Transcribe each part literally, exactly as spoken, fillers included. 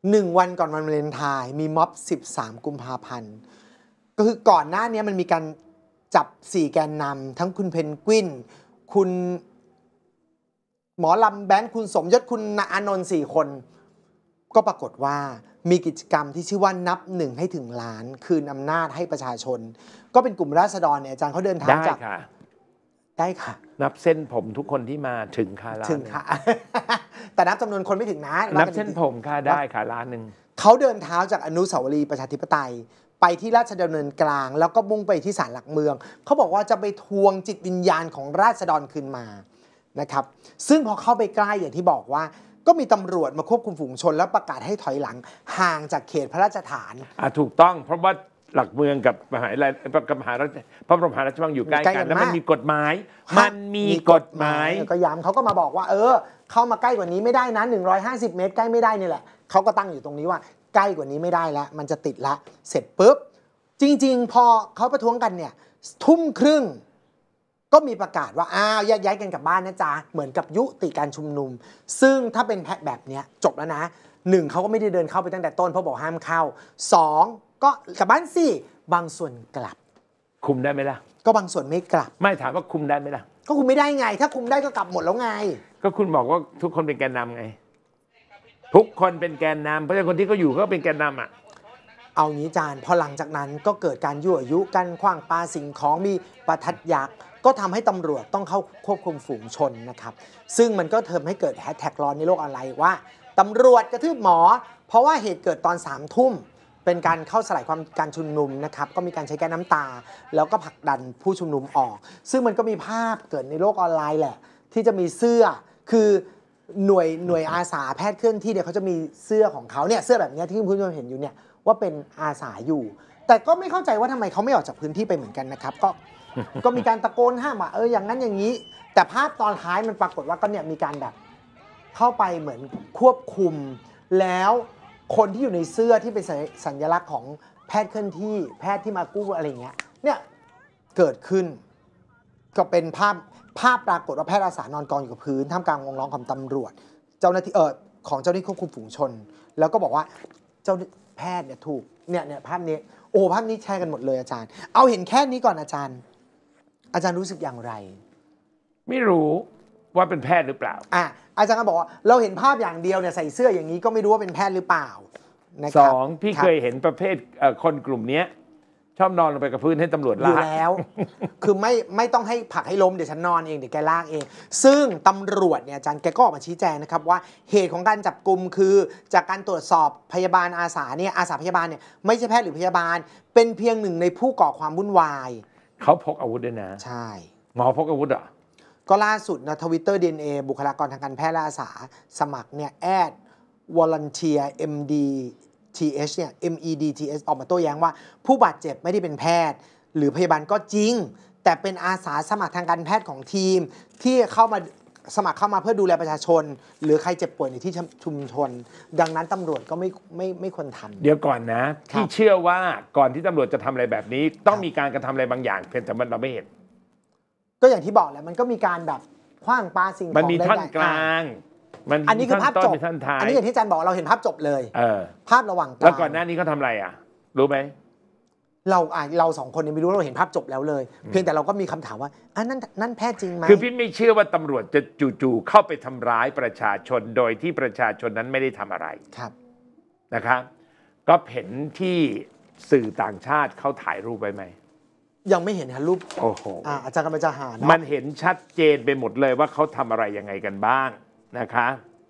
หนึ่งวันก่อนวันวาเลนไทน์มีม็อบสิบสามกุมภาพันธ์ก็คือก่อนหน้านี้มันมีการจับสี่แกนนำทั้งคุณเพนกวินคุณหมอลำแบงค์คุณสมยศคุณณอานนท์สี่คนก็ปรากฏว่ามีกิจกรรมที่ชื่อว่านับหนึ่งให้ถึงล้านคืนอำนาจให้ประชาชนก็เป็นกลุ่มราษฎรเนี่ยอาจารย์เขาเดินทางจากได้ค่ะได้ค่ะนับเส้นผมทุกคนที่มาถึงค่ะล้านถึงค่ะ แต่นับจำนวนคนไม่ถึงนะนับเส้นผมค่ะได้ค่ะล้านหนึ่งเขาเดินเท้าจากอนุสาวรีย์ประชาธิปไตยไปที่ราชดำเนินกลางแล้วก็มุ่งไปที่ศาลหลักเมืองเขาบอกว่าจะไปทวงจิตวิญญาณของราษฎรคืนมานะครับซึ่งพอเข้าไปใกล้อย่างที่บอกว่าก็มีตำรวจมาควบคุมฝูงชนแล้วประกาศให้ถอยหลังห่างจากเขตพระราชฐานอ่ะถูกต้องเพราะว่าหลักเมืองกับมหาวิทยาลัยกับมหาราชพระบรมมหาราชวังอยู่ใกล้กันแล้วมันมีกฎหมายมันมีกฎหมายก็ย้ำเขาก็มาบอกว่าเออเข้ามาใกล้กว่านี้ไม่ได้นะหนึ่งร้อยห้าสิบเมตรใกล้ไม่ได้นี่แหละเขาก็ตั้งอยู่ตรงนี้ว่าใกล้กว่านี้ไม่ได้แล้วมันจะติดละเสร็จปุ๊บจริงๆพอเขาประท้วงกันเนี่ยทุ่มครึ่งก็มีประกาศว่าอ้าวแยกย้ายกันกลับบ้านนะจ๊ะเหมือนกับยุติการชุมนุมซึ่งถ้าเป็นแบบนี้จบแล้วนะหนึ่งเขาก็ไม่ได้เดินเข้าไปตั้งแต่ต้นเพราะบอกห้ามเข้าสองก็กลับบ้านสิบางส่วนกลับคุมได้ไหมล่ะก็บางส่วนไม่กลับไม่ถามว่าคุมได้ไหมล่ะก็คุมไม่ได้ไงถ้าคุมได้ก็กลับหมดแล้วไงก็คุณบอกว่าทุกคนเป็นแกนนำไงทุกคนเป็นแกนนำเพราะฉะนั้นคนที่เขาอยู่ก็เป็นแกนนำอ่ะเอางี้จานพอหลังจากนั้นก็เกิดการยั่วยุกันขว้างปาสิ่งของมีประทัดยักษ์ก็ทำให้ตำรวจต้องเข้าควบคุมฝูงชนนะครับซึ่งมันก็เทิมให้เกิดแฮชแท็กร้อนในโลกออนไลน์ว่าตำรวจกระทืบหมอเพราะว่าเหตุเกิดตอนสามทุ่มเป็นการเข้าสลายความการชุมนุมนะครับก็มีการใช้แก๊สน้ำตาแล้วก็ผลักดันผู้ชุมนุมออกซึ่งมันก็มีภาพเกิดในโลกออนไลน์แหละที่จะมีเสื้อคือหน่วยหน่วยอาสาแพทย์เคลื่อนที่เนี่ยเขาจะมีเสื้อของเขาเนี่ยเสื้อแบบนี้ที่คุณผู้ชมเห็นอยู่เนี่ยว่าเป็นอาสาอยู่แต่ก็ไม่เข้าใจว่าทำไมเขาไม่ออกจากพื้นที่ไปเหมือนกันนะครับก็ก็มีการตะโกนห้ามว่าเอออย่างนั้นอย่างนี้แต่ภาพตอนท้ายมันปรากฏว่าก็เนี่ยมีการแบบเข้าไปเหมือนควบคุมแล้วคนที่อยู่ในเสื้อที่เป็นสัญลักษณ์ของแพทย์เคลื่อนที่แพทย์ที่มากู้อะไรเงี้ยเนี่ยเกิดขึ้นก็เป็นภาพภาพปรากฏว่าแพทย์อาสานอนกองอยู่กับพื้นท่ามกลางวงล้อมของตำรวจเจ้าหน้าที่เออของเจ้าหน้าที่ควบคุมฝูงชนแล้วก็บอกว่าเจ้าแพทย์เนี่ยถูกเนี่ยเนี่ยภาพนี้โอ้ภาพนี้แชร์กันหมดเลยอาจารย์เอาเห็นแค่นี้ก่อนอาจารย์อาจารย์รู้สึกอย่างไรไม่รู้ว่าเป็นแพทย์หรือเปล่าอ่ะอาจารย์ก็บอกว่าเราเห็นภาพอย่างเดียวเนี่ยใส่เสื้ออย่างนี้ก็ไม่รู้ว่าเป็นแพทย์หรือเปล่าสองพี่เคยเห็นประเภทคนกลุ่มนี้ชอบนอนลงไปกับพื้นให้ตำรวจลากอยู่แล้วคือไม่ไม่ต้องให้ผลักให้ล้มเดี๋ยวฉันนอนเองเดี๋ยวแกลากเองซึ่งตำรวจเนี่ยอาจารย์แกก็ออกมาชี้แจงนะครับว่าเหตุของการจับกุมคือจากการตรวจสอบพยาบาลอาสาเนี่ยอาสาพยาบาลเนี่ยไม่ใช่แพทย์หรือพยาบาลเป็นเพียงหนึ่งในผู้ก่อความวุ่นวายเขาพกอาวุธด้วยนะใช่หมอพกอาวุธเหรอก็ล่าสุดนะทวิตเตอร์ ดี เอ็น เอ บุคลากรทางการแพทย์และอาสาสมัครเนี่ยแอด volunteer เอ็ม ดี ที เอช เนี่ย เอ็ม อี ดี ที เอช ออกมาโต้แย้งว่าผู้บาดเจ็บไม่ได้เป็นแพทย์หรือพยาบาลก็จริงแต่เป็นอาสาสมัครทางการแพทย์ของทีมที่เข้ามาสมัครเข้ามาเพื่อดูแลประชาชนหรือใครเจ็บป่วยในที่ชุมชนดังนั้นตำรวจก็ไม่ไม่ไม่ควรทำเดี๋ยวก่อนนะที่เชื่อว่าก่อนที่ตำรวจจะทำอะไรแบบนี้ต้องมีการกระทำอะไรบางอย่างเพียงแต่เราไม่เห็นก็อย่างที่บอกแหละมันก็มีการแบบขว้างปาสิ่งของมันมีท่อนกลางอันนี้คือภาพจบอันนี้อย่างที่อาจารย์บอกเราเห็นภาพจบเลยเออภาพระหว่างแล้วก่อนหน้านี้เขาทำอะไรอ่ะรู้ไหมเราเราสองคนยังไม่รู้เราเห็นภาพจบแล้วเลยเพียงแต่เราก็มีคำถามว่าอันนั้นนั่นแพทย์จริงไหมคือพี่ไม่เชื่อว่าตำรวจจะจู่ๆเข้าไปทำร้ายประชาชนโดยที่ประชาชนนั้นไม่ได้ทำอะไรครับนะครับก็เห็นที่สื่อต่างชาติเขาถ่ายรูปไว้ไหมยังไม่เห็นฮะรูปโอ้โหอาจารย์กำลังจะหามันเห็นชัดเจนไปหมดเลยว่าเขาทำอะไรยังไงกันบ้างนะคะ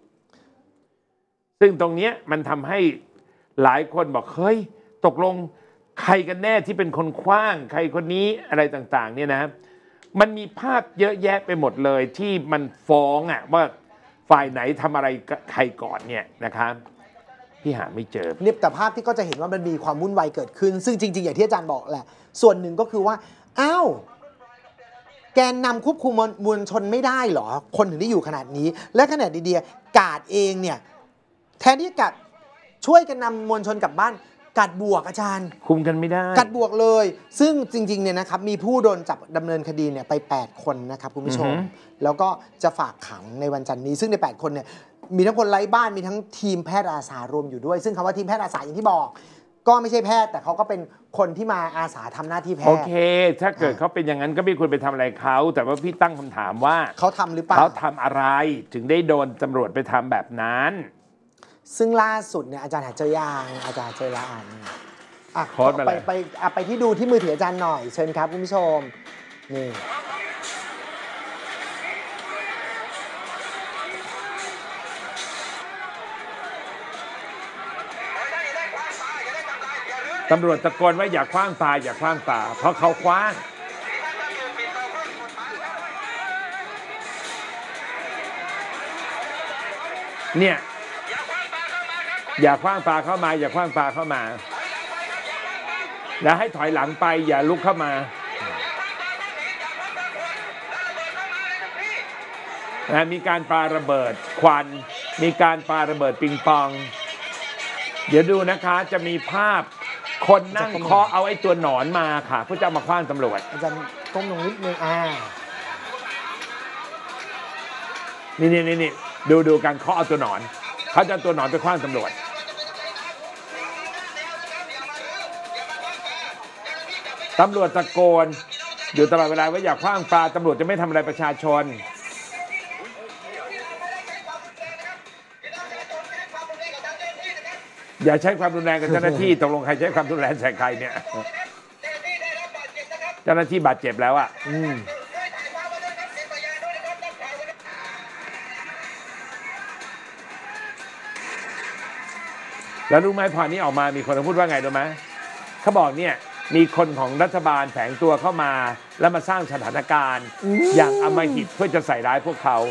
ซึ่งตรงนี้มันทำให้หลายคนบอกเฮ้ยตกลงใครกันแน่ที่เป็นคนขว้างใครคนนี้อะไรต่างๆเนี่ยนะมันมีภาพเยอะแยะไปหมดเลยที่มันฟ้องอะว่าฝ่ายไหนทำอะไรใครก่อนเนี่ยนะคะพี่หาไม่เจอเนี่ยแต่ภาพที่ก็จะเห็นว่ามันมีความวุ่นวายเกิดขึ้นซึ่งจริงๆอย่างที่อาจารย์บอกแหละส่วนหนึ่งก็คือว่าอ้าวแกนนำควบคุมมวลชนไม่ได้หรอคนถึงได้อยู่ขนาดนี้และขณะดีๆกาดเองเนี่ยแทนที่กาดช่วยกันนำมวลชนกลับบ้านกัดบวกอาจารย์คุมกันไม่ได้กัดบวกเลยซึ่งจริงๆเนี่ยนะครับมีผู้โดนจับดำเนินคดีเนี่ยไปแปดคนนะครับคุณผู้ชมแล้วก็จะฝากขังในวันจันทร์นี้ซึ่งในแปดคนเนี่ยมีทั้งคนไร้บ้านมีทั้งทีมแพทย์อาสารวมอยู่ด้วยซึ่งคำว่าทีมแพทย์อาสาอย่างที่บอกก็ไม่ใช่แพทย์แต่เขาก็เป็นคนที่มาอาสาทำหน้าที่แพทย์โอเคถ้าเกิดเขาเป็นอย่างนั้นก็ไม่ควรไปทำอะไรเขาแต่ว่าพี่ตั้งคำถามว่าเขาทำหรือเปล่าเขาทำอะไรถึงได้โดนตำรวจไปทำแบบนั้นซึ่งล่าสุดเนี่ยอาจารย์หาเจอยางอาจารย์เจอละอ่านอ่ะไปไปไปที่ดูที่มือถืออาจารย์หน่อยเชิญครับคุณผู้ชมนี่ตำรวจตะโกนว่าอย่าคว้างปลาอย่าคว้างปลาเพราะเขาคว้างเนี่ยอย่าคว้างปลาเข้ามาอย่าคว้างปลาเข้ามาแล้วให้ถอยหลังไปอย่าลุกเข้ามานะมีการปาระเบิดควันมีการปาระเบิดปิงปองเดี๋ยวดูนะคะจะมีภาพคนนั่งเคาะเอาไอ้ตัวหนอนมาค่ะเพื่อจะมาคว้างตำรวจอาจารย์ก้มลงนิดนึงอ่านี่นี่นี่นี่ดูดูการเคาะเอาตัวหนอนเขาจะตัวหนอนไปคว้างตำรวจตำรวจตะโกนอยู่ตลอดเวลาว่าอย่าคว้างปลาตำรวจจะไม่ทำอะไรประชาชนอย่าใช้ความรุนแรงกับเจ้าหน้าที่ตกลงใครใช้ความรุนแรงใส่ใครเนี่ยเจ้าหน้าที่บาดเจ็บแล้วอ่ะแล้วรู้ไหมพอนี้ออกมามีคนพูดว่าไงรู้ไหมเขาบอกเนี่ยมีคนของรัฐบาลแฝงตัวเข้ามาแล้วมาสร้างสถานการณ์อย่างอำมหิตเพื่อจะใส่ร้ายพวกเขา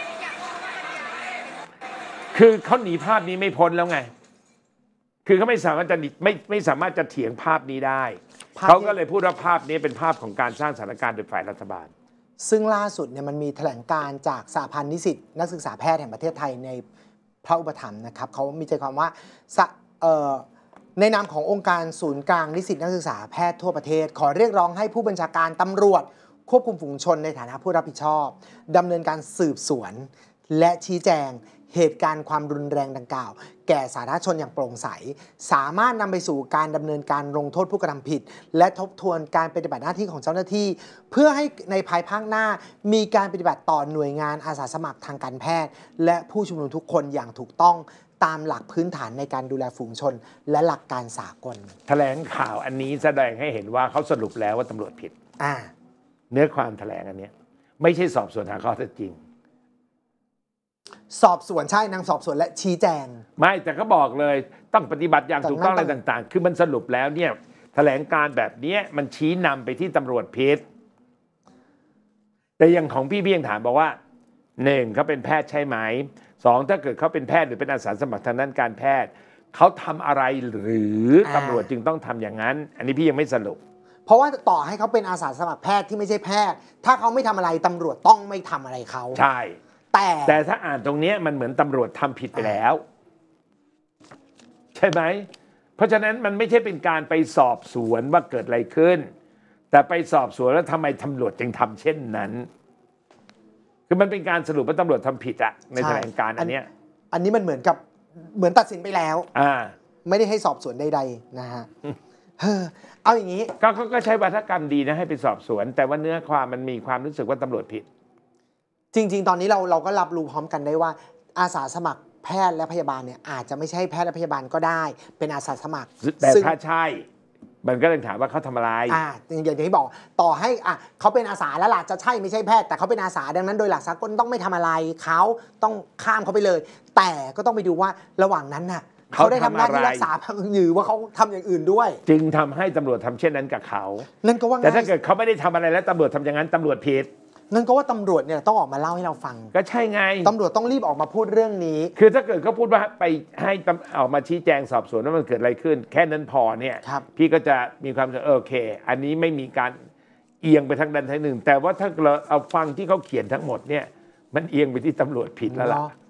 คือเขาหนีภาพนี้ไม่พ้นแล้วไงคือเขาไม่สามารถจะไม่ไม่สามารถจะเถียงภาพนี้ได้เขาก็เลยพูดว่าภาพนี้เป็นภาพของการสร้างสถานการณ์โดยฝ่ายรัฐบาลซึ่งล่าสุดเนี่ยมันมีแถลงการจากสหพันธ์นิสิตนักศึกษาแพทย์แห่งประเทศไทยในพระอุปถัมภ์นะครับเขามีใจความว่าในนามขององค์การศูนย์กลางนิสิตนักศึกษาแพทย์ทั่วประเทศขอเรียกร้องให้ผู้บัญชาการตำรวจควบคุมฝูงชนในฐานะผู้รับผิดชอบดำเนินการสืบสวนและชี้แจงเหตุการณ์ความรุนแรงดังกล่าวแก่สาธารณชนอย่างโปร่งใสสามารถนำไปสู่การดำเนินการลงโทษผู้กระทำผิดและทบทวนการปฏิบัติหน้าที่ของเจ้าหน้าที่เพื่อให้ในภายภาคหน้ามีการปฏิบัติต่อหน่วยงานอาสาสมัครทางการแพทย์และผู้ชุมนุมทุกคนอย่างถูกต้องตามหลักพื้นฐานในการดูแลฝูงชนและหลักการสากลแถลงข่าวอันนี้แสดงให้เห็นว่าเขาสรุปแล้วว่าตำรวจผิดอ่าเนื้อความแถลงอันนี้ไม่ใช่สอบสวนหาข้อเท็จจริงสอบสวนใช่นางสอบสวนและชี้แจงไม่แต่ก็บอกเลยต้องปฏิบัติอย่างถูกต้องอะไรต่างๆคือมันสรุปแล้วเนี่ยแถลงการแบบนี้มันชี้นำไปที่ตำรวจผิดแต่อย่างของพี่เพียงถามบอกว่าหนึ่งเขาเป็นแพทย์ใช่ไหมสองถ้าเกิดเขาเป็นแพทย์หรือเป็นอาสาสมัครทางด้านการแพทย์เขาทำอะไรหรือตำรวจจึงต้องทำอย่างนั้นอันนี้พี่ยังไม่สรุปเพราะว่าต่อให้เขาเป็นอาสาสมัครแพทย์ที่ไม่ใช่แพทย์ถ้าเขาไม่ทำอะไรตำรวจต้องไม่ทำอะไรเขาใช่แต่แต่ถ้าอ่านตรงนี้มันเหมือนตำรวจทำผิดไปแล้วใช่ไหมเพราะฉะนั้นมันไม่ใช่เป็นการไปสอบสวนว่าเกิดอะไรขึ้นแต่ไปสอบสวนแล้วทำไมตำรวจจึงทำเช่นนั้นคือมันเป็นการสรุปว่าตำรวจทำผิดอะในแถลงการอันนี้อันนี้มันเหมือนกับเหมือนตัดสินไปแล้วอ่าไม่ได้ให้สอบสวนใดๆนะฮะเอาอย่างนี้ก็ก็ใช้วาทกรรมดีนะให้ไปสอบสวนแต่ว่าเนื้อความมันมีความรู้สึกว่าตำรวจผิดจริงๆตอนนี้เราเราก็รับรู้พร้อมกันได้ว่าอาสาสมัครแพทย์และพยาบาลเนี่ยอาจจะไม่ใช่แพทย์และพยาบาลก็ได้เป็นอาสาสมัครแต่ถ้าใช่มันก็ต้องถามว่าเขาทำอะไรอ่าอย่างที่บอกต่อให้อ่ะเขาเป็นอาสาแล้วล่ะจะใช่ไม่ใช่แพทย์แต่เขาเป็นอาสาดังนั้นโดยหลักสากลต้องไม่ทำอะไรเขาต้องข้ามเขาไปเลยแต่ก็ต้องไปดูว่าระหว่างนั้นน่ะเขาได้ทำหน้าที่รักษาหรือว่าเขาทำอย่างอื่นด้วยจึงทำให้ตำรวจทำเช่นนั้นกับเขานั่นก็ว่าแต่ถ้าเกิดเขาไม่ได้ทำอะไรแล้วตำรวจทำอย่างนั้นตำรวจผิดนั่นก็ว่าตำรวจเนี่ยต้องออกมาเล่าให้เราฟังก็ใช่ไงตำรวจต้องรีบออกมาพูดเรื่องนี้คือถ้าเกิดเขาพูดว่าไปให้ออกมาชี้แจงสอบสวนว่ามันเกิดอะไรขึ้นแค่นั้นพอเนี่ยพี่ก็จะมีความรู้สึกโอเคอันนี้ไม่มีการเอียงไปทางใดทางหนึ่งแต่ว่าถ้าเราเอาฟังที่เขาเขียนทั้งหมดเนี่ยมันเอียงไปที่ตำรวจผิดแล้วล่ะ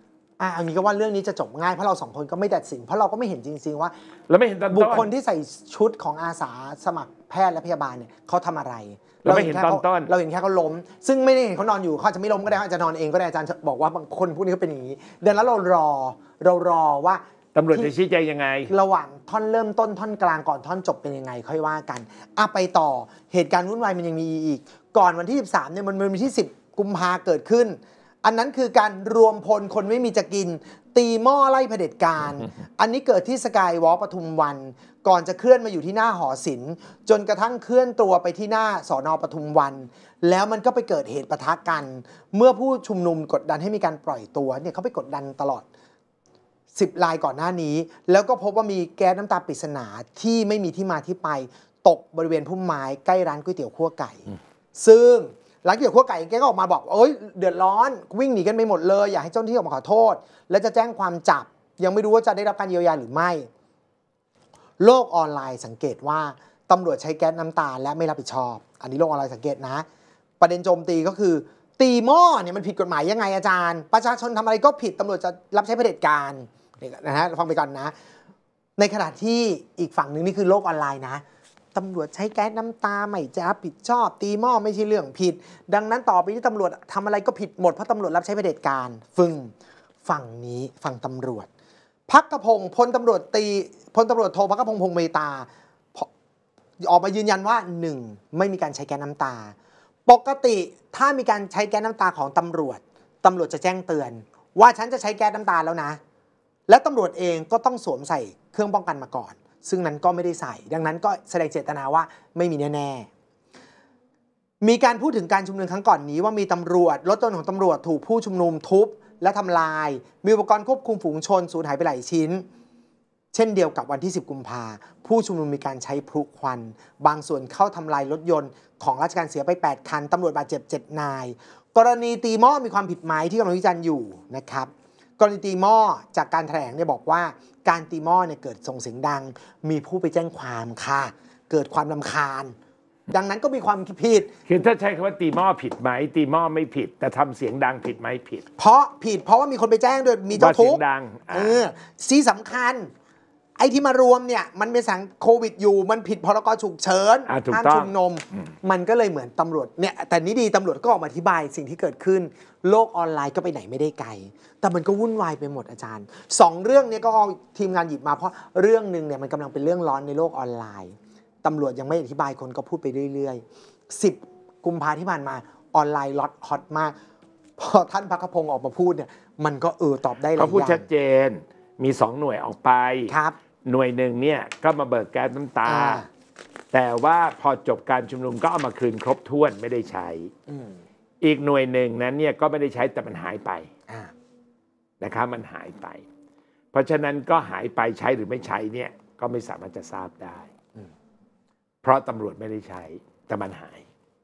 อ่ะอันนี้ก็ว่าเรื่องนี้จะจบง่ายเพราะเราสองคนก็ไม่ตัดสินเพราะเราก็ไม่เห็นจริงๆว่าเราไม่เห็นตอนต้นบุคคลที่ใส่ชุดของอาสาสมัครแพทย์และพยาบาลเนี่ยเขาทำอะไรเราไม่เห็นตอนต้นเราเห็นแค่เขาล้มซึ่งไม่ได้เห็นเขานอนอยู่เขาจะไม่ล้มก็ได้เขาจะนอนเองก็ได้อาจารย์บอกว่าบางคนพวกนี้เขาเป็นอย่างนี้ดังนั้นเรารอเรารอว่าตำรวจจะชี้แจงยังไงระหว่างท่อนเริ่มต้นท่อนกลางก่อนท่อนจบเป็นยังไงค่อยว่ากันอ่ะไปต่อเหตุการณ์วุ่นวายมันยังมีอีกก่อนวันที่สิบสามเนี่ยมันมีที่สิบกุมภาเกิดขึ้นอันนั้นคือการรวมพลคนไม่มีจะกินตีหม้อไล่เผด็จการ อันนี้เกิดที่สกายวอล์คปทุมวันก่อนจะเคลื่อนมาอยู่ที่หน้าหอศิลป์จนกระทั่งเคลื่อนตัวไปที่หน้าสน.ปทุมวันแล้วมันก็ไปเกิดเหตุปะทะกันเมื่อผู้ชุมนุมกดดันให้มีการปล่อยตัวเนี่ยเขาไปกดดันตลอดสิบรายก่อนหน้านี้แล้วก็พบว่ามีแก๊สน้ำตาปริศนาที่ไม่มีที่มาที่ไปตกบริเวณพุ่มไม้ใกล้ร้านก๋วยเตี๋ยวคั่วไก่ซึ่งร้านก๋วยเตี๋ยวคั่วไก่แกก็ออกมาบอกเอ้ยเดือดร้อนวิ่งหนีกันไปหมดเลยอยากให้เจ้าหน้าที่ออกมาขอโทษและจะแจ้งความจับยังไม่รู้ว่าจะได้รับการเยียวยาหรือไม่โลกออนไลน์สังเกตว่าตำรวจใช้แก๊สน้ำตาและไม่รับผิดชอบอันนี้โลกออนไลน์สังเกตนะประเด็นโจมตีก็คือตีหม้อเนี่ยมันผิดกฎหมายยังไงอาจารย์ประชาชนทำอะไรก็ผิดตำรวจจะรับใช้เผด็จการนะฮะฟังไปก่อนนะในขณะที่อีกฝั่งหนึ่งนี่คือโลกออนไลน์นะตำรวจใช้แก๊สน้ำตาไม่จะรับผิดชอบตีหม้อไม่ใช่เรื่องผิดดังนั้นต่อไปที่ตำรวจทำอะไรก็ผิดหมดเพราะตำรวจรับใช้เผด็จการฟึ่งฝั่งนี้ฝั่งตำรวจภักพงศ์พลตำรวจตีพลตำรวจโทภักพงศ์พงศ์เมตาออกมายืนยันว่าหนึ่งไม่มีการใช้แก๊สน้ำตาปกติถ้ามีการใช้แก๊สน้ำตาของตำรวจตำรวจจะแจ้งเตือนว่าฉันจะใช้แก๊สน้ำตาแล้วนะและตำรวจเองก็ต้องสวมใส่เครื่องป้องกันมาก่อนซึ่งนั้นก็ไม่ได้ใส่ดังนั้นก็แสดงเจตนาว่าไม่มีแน่ๆมีการพูดถึงการชุมนุมครั้งก่อนนี้ว่ามีตำรวจรถยนต์ของตำรวจถูกผู้ชุมนุมทุบและทำลายมีอุปกรณ์ควบคุมฝูงชนสูญหายไปหลายชิ้นเช่นเดียวกับวันที่สิบกุมภาผู้ชุมนุมมีการใช้พลุควันบางส่วนเข้าทำลายรถยนต์ของราชการเสียไปแปดคันตำรวจบาดเจ็บเจ็ดนายกรณีตีหม้อมีความผิดไหมที่กำลังวิจารณ์อยู่นะครับกรณีตีหม้อจากการแถลงเนี่ยบอกว่าการตีหม้อเนี่ยเกิดส่งเสียงดังมีผู้ไปแจ้งความค่ะเกิดความรำคาญดังนั้นก็มีความผิดคือถ้าใช้คำว่าตีหม้อผิดไหมตีหม้อไม่ผิดแต่ทำเสียงดังผิดไหมผิดเพราะผิดเพราะว่ามีคนไปแจ้งโดยมีเจ้าทุกข์เออที่สำคัญไอ้ที่มารวมเนี่ยมันเป็นสถานโควิดอยู่มันผิดพรกฉุกเฉินห้ามชุมนุมมันก็เลยเหมือนตำรวจเนี่ยแต่นี่ดีตำรวจก็ออกมาอธิบายสิ่งที่เกิดขึ้นโลกออนไลน์ก็ไปไหนไม่ได้ไกลแต่มันก็วุ่นวายไปหมดอาจารย์สองเรื่องนี้ก็ทีมงานหยิบมาเพราะเรื่องหนึ่งเนี่ยมันกำลังเป็นเรื่องร้อนในโลกออนไลน์ตำรวจยังไม่อธิบายคนก็พูดไปเรื่อยๆสิบกุมภาที่ผ่านมาออนไลน์ล็อตฮอตมากพอท่านภักพงศ์ออกมาพูดเนี่ยมันก็เออตอบได้หลายอย่างเขาพูดชัดเจนมีสองหน่วยออกไปครับหน่วยหนึ่งเนี่ยก็มาเบิกแก๊สน้ำตาแต่ว่าพอจบการชุมนุมก็เอามาคืนครบถ้วนไม่ได้ใช้อีกหน่วยหนึ่งนั้นเนี่ยก็ไม่ได้ใช้แต่มันหายไปนะครับมันหายไปเพราะฉะนั้นก็หายไปใช้หรือไม่ใช้เนี่ยก็ไม่สามารถจะทราบได้เพราะตำรวจไม่ได้ใช้แต่มันหาย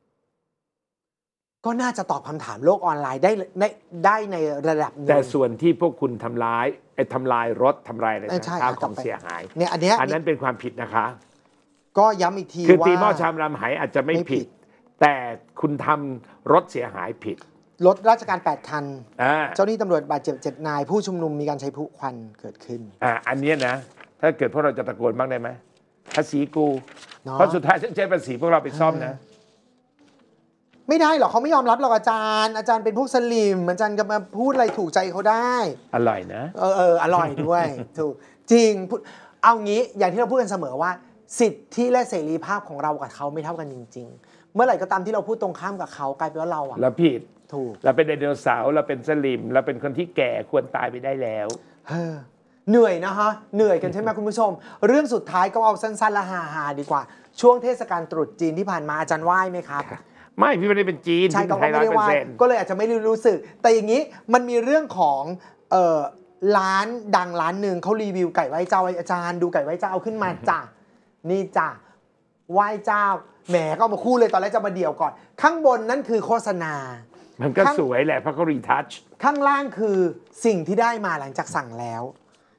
ก็น่าจะตอบคำถามโลกออนไลน์ได้ได้ได้ในระดับนึงแต่ส่วนที่พวกคุณทำร้ายไอ้ทำลายรถทำลายอะไรต่างๆของเสียหายเนี่ยอันนี้อันนั้นเป็นความผิดนะคะก็ย้ำอีกทีว่าคือตีหม้อชามรำไหอาจจะไม่ผิดแต่คุณทำรถเสียหายผิดรถราชการแปดคันเจ้าหน้าที่ตำรวจบาดเจ็บเจ็ดนายผู้ชุมนุมมีการใช้พลุควันเกิดขึ้นอ่าอันนี้นะถ้าเกิดพวกเราจะตะโกนบ้างได้ไหมภาษีกูเพราะสุดท้ายฉันใช้ภาษีพวกเราไปซ่อมนะไม่ได้หรอกเขาไม่ยอมรับหรอกอาจารย์อาจารย์เป็นพวกสลิมอาจารย์จะมาพูดอะไรถูกใจเขาได้อร่อยนะเออเอออร่อยด้วยถูกจริงเอางี้อย่างที่เราพูดกันเสมอว่าสิทธิและเสรีภาพของเรากับเขาไม่เท่ากันจริงๆเมื่อไหร่ก็ตามที่เราพูดตรงข้ามกับเขากลายเป็นว่าเราอะเราผิดถูกเราเป็นไดโนเสาร์เราเป็นสลิมเราเป็นคนที่แก่ควรตายไปได้แล้วเออเหนื่อยนะฮะเหนื่อยกันใช่ไหมคุณผู้ชมเรื่องสุดท้ายก็เอาสั้นๆและฮาๆดีกว่าช่วงเทศกาลตรุษจีนที่ผ่านมาอาจารย์ไหว้ไหมครับไม่พี่ไม่ได้เป็นจีนใช่ก็ไม่ได้ว่าก็เลยอาจจะไม่รู้สึกแต่อย่างนี้มันมีเรื่องของเอ่อร้านดังร้านหนึ่งเขารีวิวไก่ไหว้เจ้าอาจารย์ดูไก่ไหว้เจ้าเอาขึ้นมาจ้ะนี่จ้ะไหว้เจ้าแหมก็มาคู่เลยตอนแรกจะมาเดี่ยวก่อนข้างบนนั่นคือโฆษณามันก็สวยแหละเพราะเขารีทัชข้างล่างคือสิ่งที่ได้มาหลังจากสั่งแล้ว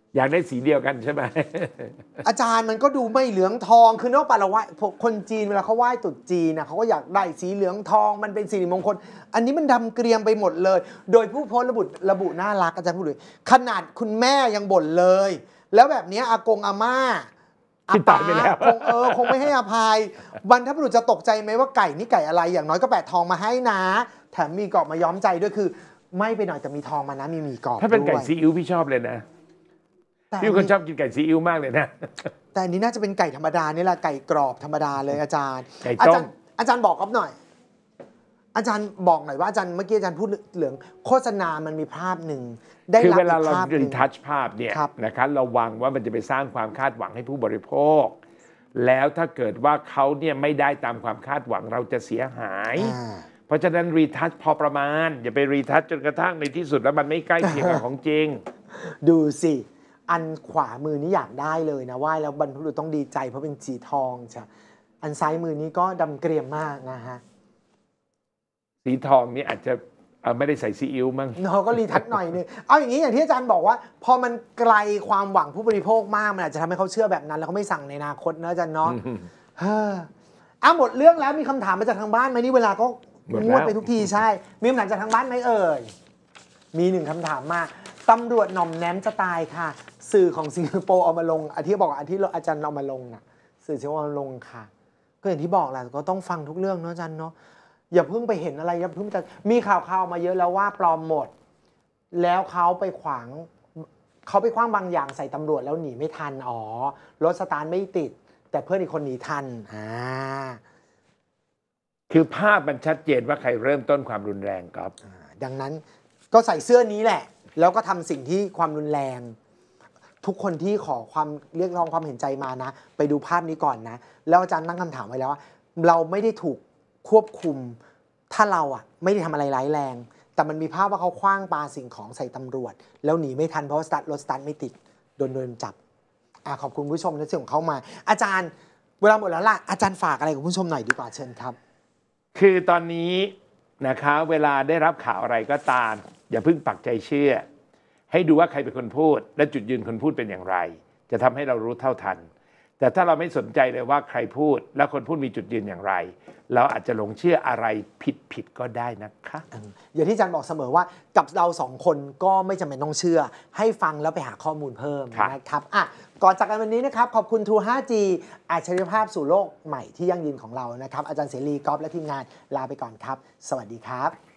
อยากได้สีเดียวกันใช่ไหมอาจารย์มันก็ดูไม่เหลืองทองคือนอกจากเราไหว้พวกคนจีนเวลาเขาไหว้ตรุษจีนนะเขาก็อยากได้สีเหลืองทองมันเป็นสิริมงคลอันนี้มันดำเกรียมไปหมดเลย โดยผู้โพสต์ระบุระบุน่ารักอาจารย์พูดเลยขนาดคุณแม่ยังบ่นเลย แล้วแบบนี้อากงอาม่าที่ตายไปแล้วคงเออคงไม่ให้อภัยบรรพบุรุษจะตกใจไหมว่าไก่นี่ไก่อะไรอย่างน้อยก็แปะทองมาให้นะแถมมีกรอบมาย้อมใจด้วยคือ ไม่ไปหน่อยแต่มีทองมานะมีมีกรอบถ้าเป็นไก่ด้วยซีอิ๊วพี่ชอบเลยนะแต่พี่เป็นคนชอบกินไก่ซีอิ๊วมากเลยนะแต่อันนี้น่าจะเป็นไก่ธรรมดานี่แหละไก่กรอบธรรมดาเลยอาจารย์ไก่อาต้จาม รย์อาจารย์บอกครับหน่อย อาจารย์บอกหน่อยว่าอาจารย์เมื่อกี้อาจารย์พูดเหลืองโฆษณามันมีภาพหนึ่งได้คือรับเวลาอีกเราภาพหรีนึ่งทัชภาพเนี่ยครับนะครับระวังว่ามันจะไปสร้างความคาดหวังให้ผู้บริโภค แล้วถ้าเกิดว่าเขาเนี่ยไม่ได้ตามความคาดหวังเราจะเสียหายอ่าเพราะฉะนั้นรีทัชพอประมาณ อย่าไปรีทัชจนกระทั่งในที่สุดแล้วมันไม่ใกล้เคียงกับของจริงดูสิอันขวามือนี่อยากได้เลยนะไหว้แล้วบรรพบุรุษต้องดีใจเพราะเป็นสีทองจ้ะอันซ้ายมือนี้ก็ดำเกรียมมากนะฮะสีทองนี่อาจจะเอ่อไม่ได้ใส่ซีอิ๊วมั้งเราก็รีทัชหน่อยนึงเอาอย่างนี้อย่างที่อาจารย์บอกว่า พอมันไกลความหวังผู้บริโภคมากมันอาจจะทำให้เขาเชื่อแบบนั้น แล้วเขาไม่สั่งในอนาคตนะอาจารย์เนาะ เฮ้ออ่ะหมดเรื่องแล้วมีคำถามมาจากทางบ้านไหมนี่เวลาก็หมดแล้วงวดไปทุกทีใช่ มีคำถามจากทางบ้านไหมเอ่ยมีหนึ่งคำถามมาตำรวจหน่อมแนมจะตายค่ะ สื่อของสิงคโปร์เอามาลงอาที่บอกอาที่อาจารย์เอามาลงน่ะสื่อสิงคโปร์เอามาลงค่ะ ก็อย่างที่บอกแหละก็ต้องฟังทุกเรื่องเนาะอาจารย์เนาะอย่าเพิ่งไปเห็นอะไรอย่าเพิ่งจะมีข่าวข่าวมาเยอะแล้วว่าปลอมหมด แล้วเขาไปขวางเขาไปคว้างบางอย่างใส่ตำรวจแล้วหนีไม่ทันอ๋อรถสตาร์ทไม่ติด แต่เพื่อนอีกคนหนีทันอ่าคือภาพมันชัดเจนว่าใครเริ่มต้นความรุนแรงครับดังนั้นก็ใส่เสื้อนี้แหละ แล้วก็ทำสิ่งที่ความรุนแรง ทุกคนที่ขอความเรียกร้องความเห็นใจมานะ ไปดูภาพนี้ก่อนนะ แล้วอาจารย์ตั้งคำถามไว้แล้วว่า เราไม่ได้ถูกควบคุม ถ้าเราอ่ะไม่ได้ทำอะไรร้ายแรง แต่มันมีภาพว่าเขาคว้างปาสิ่งของใส่ตำรวจ แล้วหนีไม่ทันเพราะว่าสตาร์ทรถสตาร์ทไม่ติดโดนโดนจับอ่ะขอบคุณผู้ชมในเรื่องของเขามา อาจารย์เวลาหมดแล้วล่ะอาจารย์ฝากอะไรกับผู้ชมหน่อยดีกว่าเชิญครับคือตอนนี้นะคะเวลาได้รับข่าวอะไรก็ตาม อย่าเพิ่งปักใจเชื่อ ให้ดูว่าใครเป็นคนพูด และจุดยืนคนพูดเป็นอย่างไร จะทำให้เรารู้เท่าทัน แต่ถ้าเราไม่สนใจเลยว่าใครพูด และคนพูดมีจุดยืนอย่างไร เราอาจจะหลงเชื่ออะไรผิดผิดก็ได้นะคะอย่างที่อาจารย์บอกเสมอว่ากับเราสองคนก็ไม่จำเป็นต้องเชื่อ ให้ฟังแล้วไปหาข้อมูลเพิ่มครับนะครับอ่ะก่อนจากกันวันนี้นะครับขอบคุณ True ไฟว์ จี อัจฉริยภาพสู่โลกใหม่ที่ยั่งยืนของเรานะครับอาจารย์เสรีก๊อฟและทีมงานลาไปก่อนครับ สวัสดีครับ